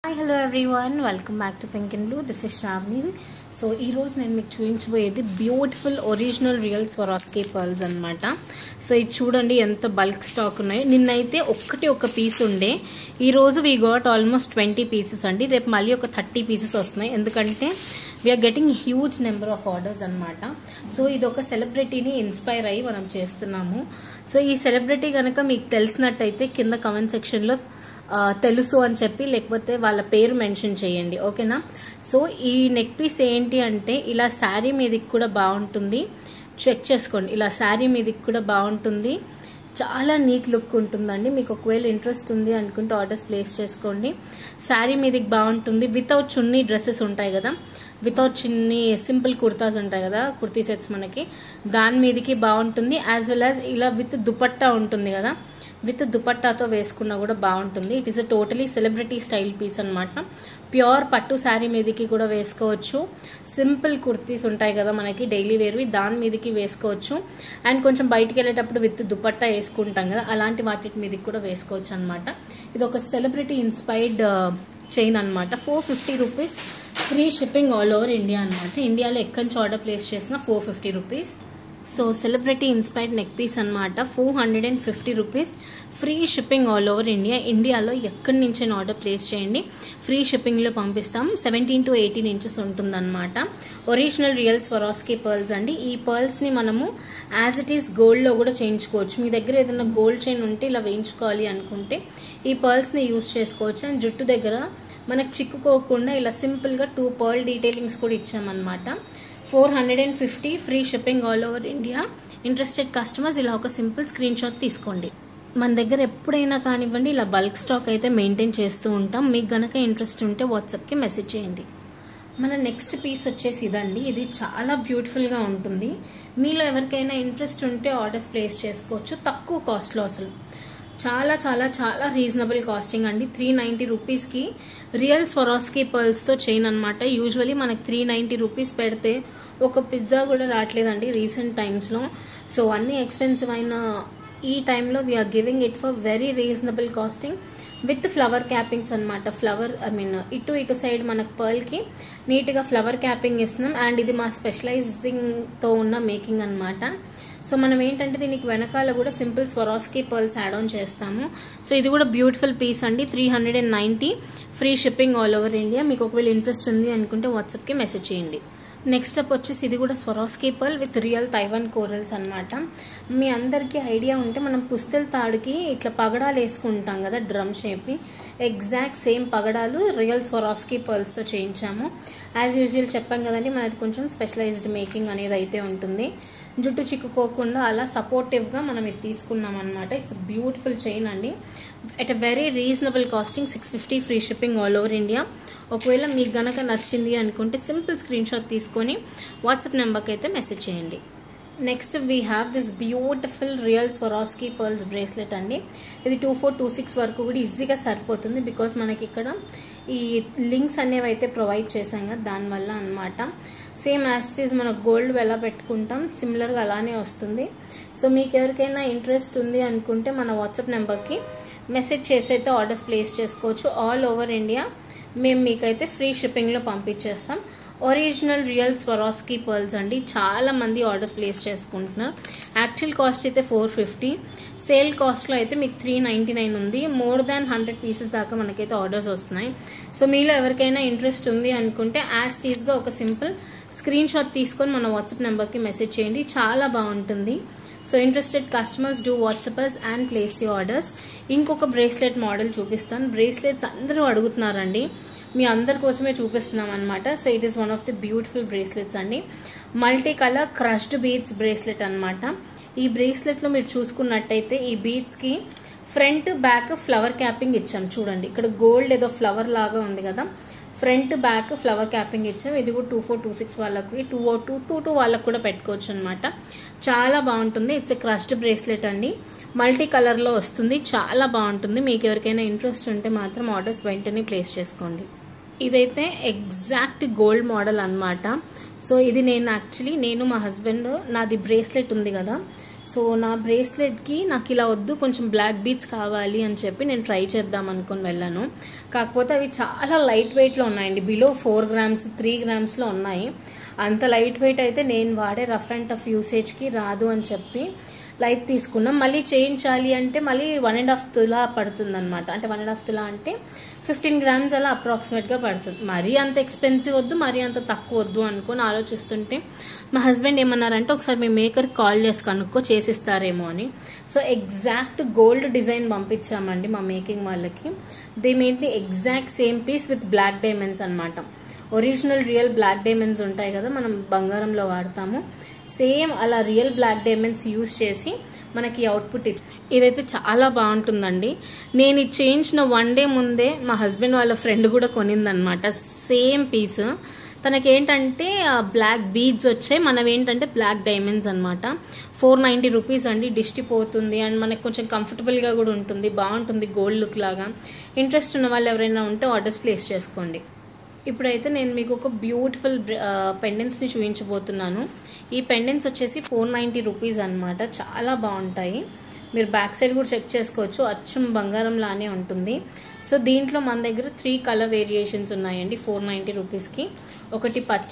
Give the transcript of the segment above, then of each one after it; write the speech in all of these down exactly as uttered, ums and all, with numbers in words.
Hi, hello everyone. Welcome back to Pink and Blue. This is Shravani. So ఈ రోజు నేను మీకు చూపించబోయేది beautiful original real Swarovski pearls అన్నమాట. సో ఇది చూడండి ఎంత బల్క్ స్టాక్ ఉన్నాయి. నిన్నైతే ఒక్కటి ఒక పీస్ ఉండే, ఈ రోజు we got almost twenty pieces అండి. రేపు మళ్ళీ ఒక థర్టీ పీసెస్ వస్తున్నాయి, ఎందుకంటే we are getting huge number of orders అనమాట. సో ఇది ఒక సెలబ్రిటీని ఇన్స్పైర్ అయ్యి మనం చేస్తున్నాము. సో ఈ సెలబ్రిటీ కనుక మీకు తెలిసినట్టయితే కింద కమెంట్ సెక్షన్లో తెలుసు అని చెప్పి లేకపోతే వాళ్ళ పేరు మెన్షన్ చేయండి, ఓకేనా. సో ఈ నెక్ పీస్ ఏంటి అంటే ఇలా శారీ మీదకి కూడా బాగుంటుంది, చెక్ చేసుకోండి. ఇలా శారీ మీదకి కూడా బాగుంటుంది, చాలా నీట్ లుక్ ఉంటుందండి. మీకు ఒకవేళ ఇంట్రెస్ట్ ఉంది అనుకుంటే ఆర్డర్స్ ప్లేస్ చేసుకోండి. శారీ మీదకి బాగుంటుంది, వితౌట్ చున్నీ డ్రెస్సెస్ ఉంటాయి కదా, వితౌట్ చిన్ని సింపుల్ కుర్తాస్ ఉంటాయి కదా, కుర్తీ సెట్స్ మనకి, దాని మీదకి బాగుంటుంది. యాజ్ వెల్ యాజ్ ఇలా విత్ దుపట్టా ఉంటుంది కదా, విత్ దుపట్టాతో వేసుకున్నా కూడా బాగుంటుంది. It is a totally celebrity style piece అనమాట. ప్యూర్ పట్టు శారీ మీదకి కూడా వేసుకోవచ్చు, సింపుల్ కుర్తీస్ ఉంటాయి కదా మనకి డైలీ వేర్వి, దాని మీదకి వేసుకోవచ్చు. అండ్ కొంచెం బయటికి వెళ్ళేటప్పుడు విత్ దుపట్టా వేసుకుంటాం కదా, అలాంటి వాటి మీదకి కూడా వేసుకోవచ్చు అనమాట. ఇది ఒక సెలబ్రిటీ ఇన్స్పైర్డ్ చైన్ అనమాట. Four fifty rupees free shipping all over India అనమాట. ఇండియాలో ఎక్కడి నుంచి ఆర్డర్ ప్లేస్ చేసినా four fifty rupees. So celebrity inspired neck piece అనమాట. Four hundred and fifty rupees free shipping all over India. ఇండియాలో ఎక్కడి నుంచి ఆర్డర్ ప్లేస్ చేయండి, ఫ్రీ షిప్పింగ్లో పంపిస్తాం. సెవెంటీన్ టు ఎయిటీన్ ఇంచెస్ ఉంటుందన్నమాట. ఒరిజినల్ రియల్ స్వరాస్కీ పర్ల్స్ అండి. ఈ పర్ల్స్ని మనము యాజ్ ఇట్ ఈస్ గోల్డ్లో కూడా చేయించుకోవచ్చు. మీ దగ్గర ఏదైనా గోల్డ్ చైన్ ఉంటే ఇలా వేయించుకోవాలి అనుకుంటే ఈ పర్ల్స్ని యూజ్ చేసుకోవచ్చు. అండ్ జుట్టు దగ్గర మనకు చిక్కుకోకుండా ఇలా సింపుల్గా టూ పర్ల్ డీటెయిలింగ్స్ కూడా ఇచ్చామన్నమాట. Four hundred and fifty free shipping all over India. Interested customers ఇలా ఒక సింపుల్ స్క్రీన్ షాట్ తీసుకోండి. మన దగ్గర ఎప్పుడైనా కానివ్వండి ఇలా బల్క్ స్టాక్ అయితే మెయింటైన్ చేస్తూ ఉంటాం. మీకు గనక ఇంట్రెస్ట్ ఉంటే వాట్సాప్కి మెసేజ్ చేయండి. మన నెక్స్ట్ పీస్ వచ్చేసి ఇదండి. ఇది చాలా బ్యూటిఫుల్గా ఉంటుంది. మీలో ఎవరికైనా ఇంట్రెస్ట్ ఉంటే ఆర్డర్స్ ప్లేస్ చేసుకోవచ్చు, తక్కువ కాస్ట్లో, అసలు చాలా చాలా చాలా రీజనబుల్ కాస్టింగ్ అండి. త్రీ నైంటీ రూపీస్కి రియల్ స్వరాస్కీ పర్ల్స్తో చైన్ అనమాట. యూజువలీ మనకి త్రీ నైంటీ రూపీస్ పెడితే ఒక పిజ్జా కూడా రావట్లేదండి రీసెంట్ టైమ్స్లో. సో అన్ని ఎక్స్పెన్సివ్ అయిన ఈ టైంలో we are giving it for very reasonable costing with flower cappings అనమాట. ఫ్లవర్ ఐ మీన్ ఇటు ఇటు సైడ్ మనకు పర్ల్కి నీట్గా ఫ్లవర్ క్యాపింగ్ ఇస్తున్నాం. అండ్ ఇది మా స్పెషలైజింగ్తో ఉన్న మేకింగ్ అనమాట. సో మనం ఏంటంటే దీనికి వెనకాల కూడా simple Swarovski pearls add on చేస్తాము. సో ఇది కూడా బ్యూటిఫుల్ పీస్ అండి. Three hundred and ninety free shipping all over India. మీకు ఒకవేళ ఇంట్రెస్ట్ ఉంది అనుకుంటే వాట్సాప్కి మెసేజ్ చేయండి. నెక్స్ట్ అప్ వచ్చేసి ఇది కూడా Swarovski pearl with real Taiwan corals అనమాట. మీ అందరికీ ఐడియా ఉంటే మనం పుస్తెల తాడుకి ఇట్లా పగడాలు వేసుకుంటాం కదా డ్రమ్ షేప్ని, ఎగ్జాక్ట్ సేమ్ పగడాలు రియల్ స్వరాస్కీ పర్ల్స్తో చేయించాము. యాజ్ యూజువల్ చెప్పాం కదండి, మనది కొంచెం స్పెషలైజ్డ్ మేకింగ్ అనేది అయితే ఉంటుంది. జుట్టు చిక్కుకోకుండా అలా సపోర్టివ్గా మనం ఇది తీసుకున్నాం అనమాట. ఇట్స్ బ్యూటిఫుల్ చైన్ అండి. At a very reasonable costing, six fifty free shipping all over India. ఒకవేళ మీకు గనక నచ్చింది అనుకుంటే సింపుల్ స్క్రీన్ షాట్ తీసుకొని వాట్సాప్ నెంబర్కి అయితే మెసేజ్ చేయండి. Next we have this beautiful real Swarovski pearls bracelet అండి. ఇది టూ ఫోర్ టూ సిక్స్ వరకు కూడా ఈజీగా సరిపోతుంది, బికాస్ మనకి ఇక్కడ ఈ లింక్స్ అనేవి అయితే ప్రొవైడ్ చేసాం కదా, దానివల్ల అనమాట. సేమ్ యాస్టీస్ మన గోల్డ్ ఎలా పెట్టుకుంటాం సిమిలర్గా అలానే వస్తుంది. సో మీకు ఎవరికైనా ఇంట్రెస్ట్ ఉంది అనుకుంటే మన వాట్సాప్ నెంబర్కి మెసేజ్ చేసి అయితే ఆర్డర్స్ ప్లేస్ చేసుకోవచ్చు. ఆల్ ఓవర్ ఇండియా మేము మీకైతే ఫ్రీ షిప్పింగ్లో పంపించేస్తాం. ఒరిజినల్ రియల్ స్వరాస్కీ పర్ల్స్ అండి. చాలా మంది ఆర్డర్స్ ప్లేస్ చేసుకుంటున్నారు. యాక్చువల్ కాస్ట్ అయితే ఫోర్ ఫిఫ్టీ, సేల్ కాస్ట్లో అయితే మీకు త్రీ నైంటీ నైన్ ఉంది. మోర్ దాన్ హండ్రెడ్ పీసెస్ దాకా మనకైతే ఆర్డర్స్ వస్తున్నాయి. సో మీలో ఎవరికైనా ఇంట్రెస్ట్ ఉంది అనుకుంటే యాజ్ టీజ్గా ఒక సింపుల్ స్క్రీన్ షాట్ తీసుకొని మన వాట్సాప్ నెంబర్కి మెసేజ్ చేయండి, చాలా బాగుంటుంది. So interested customers do WhatsApp us and place you orders. ఇంకొక బ్రేస్లెట్ మోడల్ చూపిస్తాను. బ్రేస్లెట్స్ అందరూ అడుగుతున్నారండి, మీ అందరి కోసమే చూపిస్తున్నాం అనమాట. So it is one of the beautiful bracelets అండి. Multi colour crushed beads bracelet అనమాట. ఈ బ్రేస్లెట్లో మీరు చూసుకున్నట్టయితే ఈ బీడ్స్కి ఫ్రంట్ బ్యాక్ ఫ్లవర్ క్యాపింగ్ ఇచ్చాం. చూడండి ఇక్కడ గోల్డ్ ఏదో ఫ్లవర్ లాగా ఉంది కదా, ఫ్రంట్ బ్యాక్ ఫ్లవర్ క్యాపింగ్ ఇచ్చాం. ఇది కూడా టూ ఫోర్ టూ సిక్స్ వాళ్ళకి, two O two two two వాళ్ళకి కూడా పెట్టుకోవచ్చు అనమాట. చాలా బాగుంటుంది. ఇట్స్ ఎ క్రష్డ్ బ్రేస్లెట్ అండి. మల్టీ కలర్లో వస్తుంది, చాలా బాగుంటుంది. మీకు ఎవరికైనా ఇంట్రెస్ట్ ఉంటే మాత్రం ఆర్డర్స్ వెంటనే ప్లేస్ చేసుకోండి. ఇదైతే ఎగ్జాక్ట్ గోల్డ్ మోడల్ అనమాట. సో ఇది నేను యాక్చువల్లీ నేను మా హస్బెండ్ నాది బ్రేస్లెట్ ఉంది కదా, సో నా బ్రేస్లెట్కి నాకు ఇలా వద్దు, కొంచెం బ్లాక్ బీడ్స్ కావాలి అని చెప్పి నేను ట్రై చేద్దాం అనుకుని వెళ్ళాను. కాకపోతే అవి చాలా లైట్ వెయిట్లో ఉన్నాయండి, బిలో ఫోర్ గ్రామ్స్ త్రీ గ్రామ్స్లో ఉన్నాయి. అంత లైట్ వెయిట్ అయితే నేను వాడే రఫ్ అండ్ టఫ్ యూసేజ్కి రాదు అని చెప్పి లైట్ తీసుకున్నాం. మళ్ళీ చేయించాలి అంటే మళ్ళీ వన్ అండ్ హాఫ్ తులా పడుతుంది అనమాట. అంటే వన్ అండ్ హాఫ్ తులా అంటే ఫిఫ్టీన్ గ్రామ్స్ అలా అప్రాక్సిమేట్గా పడుతుంది. మరీ అంత ఎక్స్పెన్సివ్ వద్దు, మరీ అంత తక్కువ వద్దు అనుకొని ఆలోచిస్తుంటే మా హస్బెండ్ ఏమన్నారంటే ఒకసారి మీ మేకర్కి కాల్ చేసి కనుక్కో చేసిస్తారేమో అని. సో ఎగ్జాక్ట్ గోల్డ్ డిజైన్ పంపించామండి మా మేకింగ్ వాళ్ళకి. They made the exact same piece with black diamonds అనమాట. ఒరిజినల్ రియల్ బ్లాక్ డైమండ్స్ ఉంటాయి కదా మనం బంగారంలో వాడతాము, సేమ్ అలా రియల్ బ్లాక్ డైమండ్స్ యూజ్ చేసి మనకి అవుట్పుట్ ఇచ్చి ఇదైతే చాలా బాగుంటుందండి. నేను ఇది చేయించిన వన్ డే ముందే మా హస్బెండ్ వాళ్ళ ఫ్రెండ్ కూడా కొనిందనమాట సేమ్ పీస్. తనకేంటంటే బ్లాక్ బీడ్స్ వచ్చాయి, మనం ఏంటంటే బ్లాక్ డైమండ్స్ అనమాట. ఫోర్ నైంటీ రూపీస్ అండి, డిస్టి పోతుంది అండ్ మనకు కొంచెం కంఫర్టబుల్గా కూడా ఉంటుంది, బాగుంటుంది గోల్డ్ లుక్ లాగా. ఇంట్రెస్ట్ ఉన్న వాళ్ళు ఎవరైనా ఉంటే ఆర్డర్స్ ప్లేస్ చేసుకోండి. ఇప్పుడైతే నేను మీకు ఒక బ్యూటిఫుల్ పెండెంట్స్ని చూపించబోతున్నాను. ఈ పెండెంట్స్ వచ్చేసి ఫోర్ నైంటీ రూపీస్ అనమాట, చాలా బాగుంటాయి. మీరు బ్యాక్ సైడ్ కూడా చెక్ చేసుకోవచ్చు, అచ్చం బంగారం లానే ఉంటుంది. సో దీంట్లో మన దగ్గర త్రీ కలర్ వేరియేషన్స్ ఉన్నాయండి ఫోర్ నైంటీ రూపీస్కి. ఒకటి పచ్చ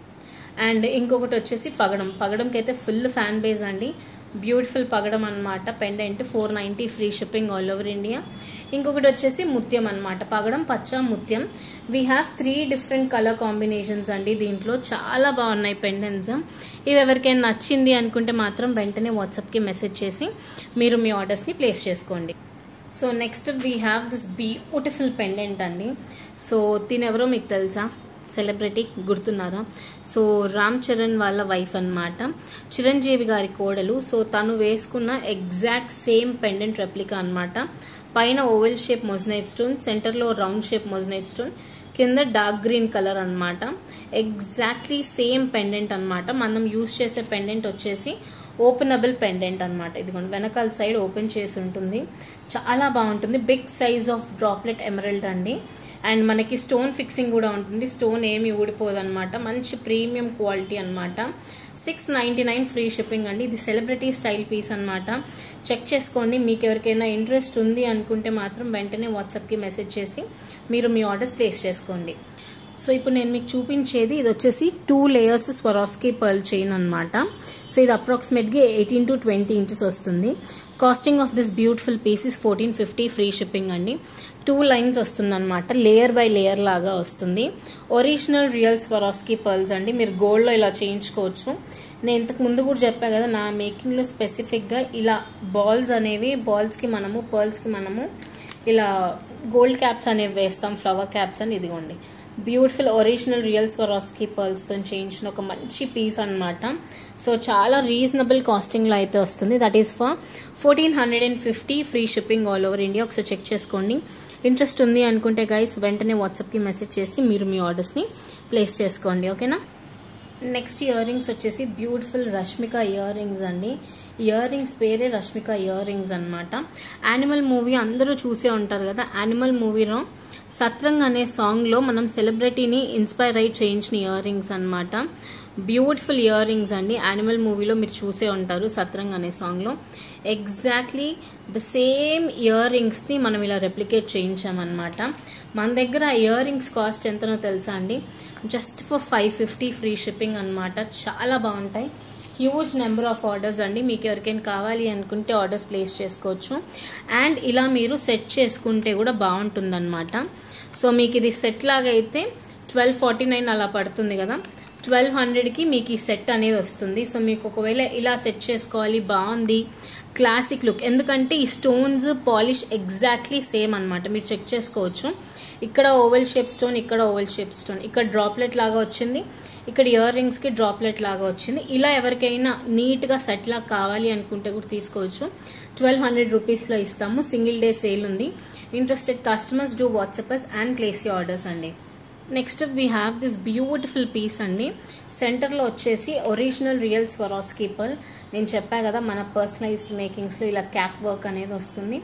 అండ్ ఇంకొకటి వచ్చేసి పగడం. పగడంకి అయితే ఫుల్ ఫ్యాన్ బేస్ అండి, బ్యూటిఫుల్ పగడం అనమాట. Pendant four ninety, free shipping all over India. ఇంకొకటి వచ్చేసి ముత్యం అనమాట, పగడం పచ్చ ముత్యం. We have three different colour combinations అండి దీంట్లో, చాలా బాగున్నాయి పెండెంట్స్. ఇవి ఎవరికైనా నచ్చింది అనుకుంటే మాత్రం వెంటనే వాట్సాప్కి మెసేజ్ చేసి మీరు మీ ఆర్డర్స్ని ప్లేస్ చేసుకోండి. So next we have this beautiful pendant అండి. సో తినెవరో మీకు తెలుసా? సెలబ్రిటీ గుర్తున్నారా? సో రామ్ చరణ్ వాళ్ళ వైఫ్ అనమాట, చిరంజీవి గారి కోడలు. సో తను వేసుకున్న ఎగ్జాక్ట్ సేమ్ పెండెంట్ రెప్లికా అనమాట. పైన ఓవెల్ షేప్ మొజనైట్ స్టోన్, సెంటర్లో రౌండ్ షేప్ మొజనైట్ స్టోన్, కింద డార్క్ గ్రీన్ కలర్ అనమాట. ఎగ్జాక్ట్లీ సేమ్ పెండెంట్ అనమాట. మనం యూజ్ చేసే పెండెంట్ వచ్చేసి ఓపెనబుల్ పెండెంట్ అనమాట. ఇదిగోండి వెనకాల సైడ్ ఓపెన్ చేసి ఉంటుంది, చాలా బాగుంటుంది. Big size of droplet emerald అండి. అండ్ మనకి స్టోన్ ఫిక్సింగ్ కూడా ఉంటుంది, స్టోన్ ఏమి ఊడిపోదు అనమాట. మంచి ప్రీమియం క్వాలిటీ అనమాట. Six ninety nine free shipping అండి. ఇది సెలబ్రిటీ స్టైల్ పీస్ అనమాట. చెక్ చేసుకోండి. మీకు ఎవరికైనా ఇంట్రెస్ట్ ఉంది అనుకుంటే మాత్రం వెంటనే వాట్సాప్కి మెసేజ్ చేసి మీరు మీ ఆర్డర్స్ ప్లేస్ చేసుకోండి. సో ఇప్పుడు నేను మీకు చూపించేది ఇది వచ్చేసి two layers Swarovski pearl chain అనమాట. సో ఇది అప్రాక్సిమేట్గా ఎయిటీన్ టు ట్వంటీ ఇంచెస్ వస్తుంది. Costing of this beautiful piece is fourteen fifty, free shipping అండి. టూ లైన్స్ వస్తుంది అనమాట, లేయర్ బై లేయర్ లాగా వస్తుంది. ఒరిజినల్ రియల్ స్వరాస్కీ పర్ల్స్ అండి, మీరు గోల్డ్లో ఇలా చేయించుకోవచ్చు. నేను ఇంతకు ముందు కూడా చెప్పాను కదా, నా మేకింగ్లో స్పెసిఫిక్గా ఇలా బాల్స్ అనేవి, బాల్స్కి మనము పర్ల్స్కి మనము ఇలా గోల్డ్ క్యాప్స్ అనేవి వేస్తాం, ఫ్లవర్ క్యాప్స్ అని. ఇదిగోండి బ్యూటిఫుల్ ఒరిజినల్ రియల్ స్వరాస్కీ పర్ల్స్తో చేయించిన ఒక మంచి పీస్ అనమాట. సో చాలా రీజనబుల్ కాస్టింగ్లో అయితే వస్తుంది. That is for fourteen hundred and fifty, free shipping all over India. ఒకసారి చెక్ చేసుకోండి. ఇంట్రెస్ట్ ఉంది అనుకుంటే గైస్ వెంటనే వాట్సాప్కి మెసేజ్ చేసి మీరు మీ ఆర్డర్స్ని ప్లేస్ చేసుకోండి, ఓకేనా? నెక్స్ట్ ఇయర్ రింగ్స్ వచ్చేసి బ్యూటిఫుల్ రష్మిక ఇయర్ రింగ్స్ అండి. ఇయర్ రింగ్స్ పేరే రష్మిక ఇయర్ రింగ్స్ అనమాట. యానిమల్ మూవీ అందరూ చూసే ఉంటారు కదా, యానిమల్ మూవీలో సత్రంగ్ అనే సాంగ్లో మనం సెలబ్రిటీని ఇన్స్పైర్ అయ్యి చేయించిన ఇయర్ రింగ్స్ అనమాట. బ్యూటిఫుల్ ఇయర్ రింగ్స్ అండి. యానిమల్ మూవీలో మీరు చూసే ఉంటారు సత్రంగ్ అనే సాంగ్లో. ఎగ్జాక్ట్లీ ద సేమ్ ఇయర్ రింగ్స్ని మనం ఇలా రెప్లికేట్ చేయించామన్నమాట. మన దగ్గర ఇయర్ రింగ్స్ కాస్ట్ ఎంతనో తెలుసా అండి? Just for five fifty, free shipping అనమాట. చాలా బాగుంటాయి. హ్యూజ్ నెంబర్ ఆఫ్ ఆర్డర్స్ అండి. మీకు ఎవరికైనా కావాలి అనుకుంటే ఆర్డర్స్ ప్లేస్ చేసుకోవచ్చు. అండ్ ఇలా మీరు సెట్ చేసుకుంటే కూడా బాగుంటుందన్నమాట. సో మీకు ఇది సెట్ లాగా అయితే ట్వెల్వ్ ఫార్టీ నైన్ అలా పడుతుంది కదా, ట్వెల్వ్ హండ్రెడ్కి మీకు ఈ సెట్ అనేది వస్తుంది. సో మీకు ఒకవేళ ఇలా సెట్ చేసుకోవాలి, బాగుంది క్లాసిక్ లుక్, ఎందుకంటే ఈ స్టోన్స్ పాలిష్ ఎగ్జాక్ట్లీ సేమ్ అనమాట. మీరు చెక్ చేసుకోవచ్చు. ఇక్కడ ఓవెల్ షేప్ స్టోన్, ఇక్కడ ఓవెల్ షేప్ స్టోన్, ఇక్కడ డ్రాప్లెట్ లాగా వచ్చింది, ఇక్కడ ఇయర్ రింగ్స్కి డ్రాప్లెట్ లాగా వచ్చింది. ఇలా ఎవరికైనా నీట్గా సెట్ లాగా కావాలి అనుకుంటే కూడా తీసుకోవచ్చు. ట్వెల్వ్ హండ్రెడ్ రూపీస్లో ఇస్తాము. సింగిల్ డే సేల్ ఉంది. Interested customers do WhatsApp and place you orders అండి. Next we have this beautiful piece అండి. సెంటర్లో వచ్చేసి ఒరిజినల్ రియల్ స్వరాస్కీ పర్ల్. నేను చెప్పా కదా మన పర్సనలైజ్డ్ మేకింగ్స్లో ఇలా క్యాప్ వర్క్ అనేది వస్తుంది.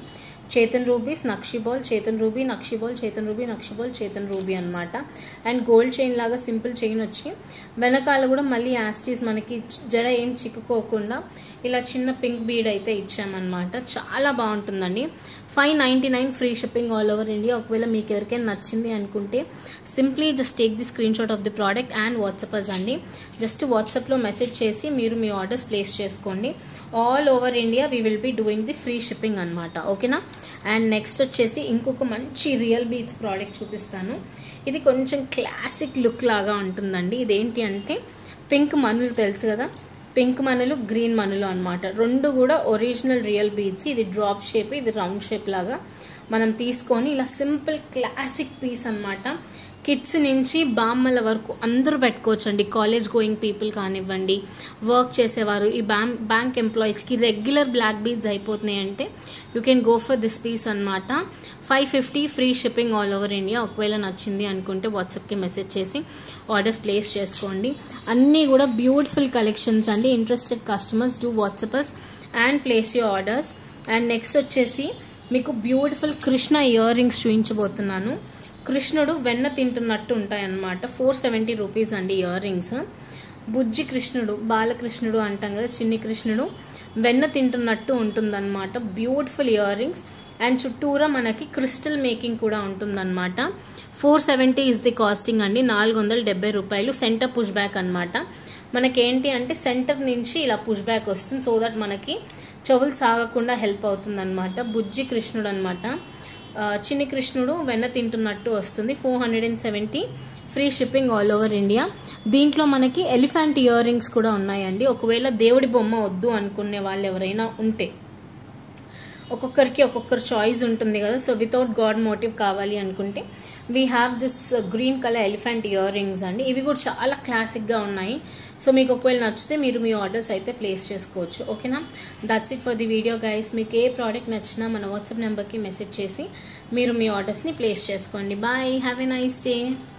చేతన్ రూబీస్, నక్షి బాల్, చేతన్ రూబీ, నక్షి బాల్, చేతన్ రూబీ, నక్షి బాల్, చేతన్ రూబీ అనమాట. అండ్ గోల్డ్ చైన్ లాగా సింపుల్ చైన్ వచ్చి వెనకాల కూడా మళ్ళీ యాస్టీస్ మనకి జడ ఏం చిక్కుకోకుండా ఇలా చిన్న పింక్ బీడ్ అయితే ఇచ్చామన్నమాట. చాలా బాగుంటుందండి. Five ninety nine free shipping all over India. ఒకవేళ మీకు ఎవరికైనా నచ్చింది అనుకుంటే simply just take the screen shot of the product and WhatsApp us అండి. జస్ట్ వాట్సాప్లో మెసేజ్ చేసి మీరు మీ ఆర్డర్స్ ప్లేస్ చేసుకోండి. All over India we will be doing the free shipping అనమాట. ఓకేనా. అండ్ నెక్స్ట్ వచ్చేసి ఇంకొక మంచి రియల్ బీట్స్ ప్రోడక్ట్ చూపిస్తాను. ఇది కొంచెం క్లాసిక్ లుక్ లాగా ఉంటుందండి. ఇదేంటి అంటే పింక్ మనులు తెలుసు కదా, పింక్ మనులు, గ్రీన్ మనులు అనమాట. రెండు కూడా ఒరిజినల్ రియల్ బీడ్స్. ఇది డ్రాప్ షేప్, ఇది రౌండ్ షేప్ లాగా మనం తీసుకొని ఇలా సింపుల్ క్లాసిక్ పీస్ అనమాట. కిడ్స్ నుంచి బామ్మల వరకు అందరూ పెట్టుకోవచ్చు అండి. కాలేజ్ గోయింగ్ పీపుల్ కానివ్వండి, వర్క్ చేసేవారు, ఈ బ్యాంక్ బ్యాంక్ ఎంప్లాయీస్కి రెగ్యులర్ బ్లాక్ బీడ్స్ అయిపోతున్నాయి అంటే you can go for this piece అనమాట. Five fifty free shipping all over India. ఒకవేళ నచ్చింది అనుకుంటే వాట్సాప్కి మెసేజ్ చేసి ఆర్డర్స్ ప్లేస్ చేసుకోండి. అన్నీ కూడా బ్యూటిఫుల్ కలెక్షన్స్ అండి. Interested customers do WhatsApp us and place your orders. And next వచ్చేసి మీకు బ్యూటిఫుల్ కృష్ణ ఇయర్ రింగ్స్ చూపించబోతున్నాను. కృష్ణుడు వెన్న తింటున్నట్టు ఉంటాయన్నమాట. ఫోర్ సెవెంటీ రూపీస్ అండి ఇయర్ రింగ్స్. బుజ్జి కృష్ణుడు, బాలకృష్ణుడు అంటాం కదా, చిన్ని కృష్ణుడు వెన్న తింటున్నట్టు ఉంటుందన్నమాట. బ్యూటిఫుల్ ఇయర్ రింగ్స్ అండ్ చుట్టూరా మనకి క్రిస్టల్ మేకింగ్ కూడా ఉంటుందన్నమాట. Four seventy is the costing అండి. నాలుగు వందల డెబ్బై రూపాయలు. సెంటర్ పుష్ బ్యాక్ అనమాట. మనకేంటి అంటే సెంటర్ నుంచి ఇలా పుష్ బ్యాక్ వస్తుంది, సో దట్ మనకి చెవులు సాగకుండా హెల్ప్ అవుతుంది అనమాట. బుజ్జి కృష్ణుడు అనమాట. చిన్ని కృష్ణుడు వెన్న తింటున్నట్టు వస్తుంది. Four hundred and seventy free shipping all over India. దీంట్లో మనకి ఎలిఫెంట్ ఇయర్ రింగ్స్ కూడా ఉన్నాయండి. ఒకవేళ దేవుడి బొమ్మ వద్దు అనుకునే వాళ్ళు ఎవరైనా ఉంటే, ఒక్కొక్కరికి ఒక్కొక్కరు చాయిస్ ఉంటుంది కదా, సో వితౌట్ గాడ్ మోటివ్ కావాలి అనుకుంటే we have this green colour elephant ear rings అండి. ఇవి కూడా చాలా క్లాసిక్గా ఉన్నాయి. సో మీకు ఒకవేళ నచ్చితే మీరు మీ ఆర్డర్స్ అయితే ప్లేస్ చేసుకోవచ్చు. ఓకేనా. That's it for the video guys. మీకు ఏ ప్రోడక్ట్ నచ్చినా మన వాట్సాప్ నెంబర్కి మెసేజ్ చేసి మీరు మీ ఆర్డర్స్ని ప్లేస్ చేసుకోండి. Bye, have a nice day.